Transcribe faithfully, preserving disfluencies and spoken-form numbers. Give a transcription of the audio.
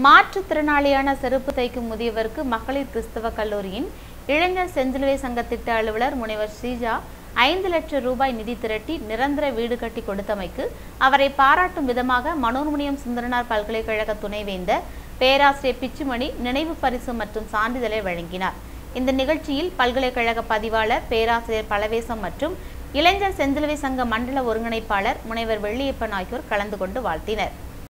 மாற்றுத்திறனாளியான செருப்பு தைக்கும் முதியவருக்கு மகளிர் கிறிஸ்தவ கல்லூரியின் இளைஞர் செஞ்சிலுவை சங்க திட்ட அலுவலர் முனைவர் ஸ்ரீஜா ஐந்து லட்சம் ரூபாய் நிதி திரட்டி நிரந்தர வீடு கட்டி கொடுத்தமைக்கு அவரை பாராட்டும் விதமாக மனோன்மணியம் சுந்தரனார் பல்கலைக்கழக துணைவேந்தர் பேராசிரியர் பிச்சுமணி நினைவு பரிசு மற்றும் சான்றிதழை வழங்கினார். இந்த நிகழ்ச்சியில் பல்கலைக்கழக பதிவாளர் பேராசிரியர் பலவேசம் மற்றும் இளைஞர் செஞ்சிலுவை சங்க மண்டல ஒருங்கிணைப்பாளர் முனைவர் வெள்ளியப்பன் ஆகியோர் கலந்து கொண்டு வாழ்த்தினர்.